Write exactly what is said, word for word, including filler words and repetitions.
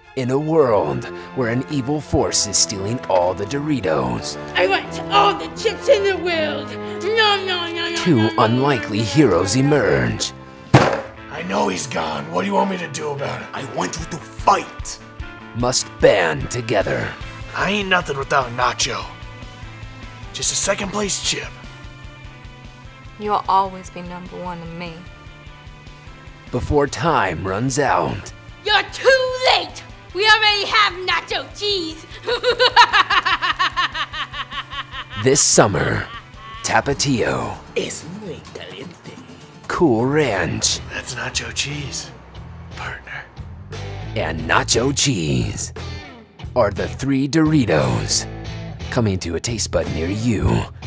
In a world where an evil force is stealing all the Doritos, I want all the chips in the world. No, no, no, no. Two no, no. unlikely heroes emerge. I know he's gone. What do you want me to do about it? I want you to fight. Must band together. I ain't nothing without a nacho. Just a second place chip. You'll always be number one to me. Before time runs out. You're too late. We already have nacho cheese. This summer, Tapatio. Es muy caliente. Cool Ranch. That's nacho cheese, partner. And Nacho Cheese are the three Doritos coming to a taste bud near you